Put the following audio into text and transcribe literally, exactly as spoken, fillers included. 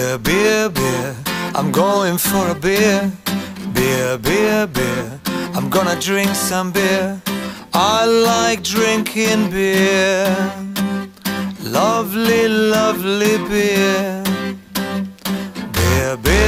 Beer, beer, beer, I'm going for a beer. Beer, beer, beer, I'm gonna drink some beer. I like drinking beer. Lovely, lovely beer. Beer, beer.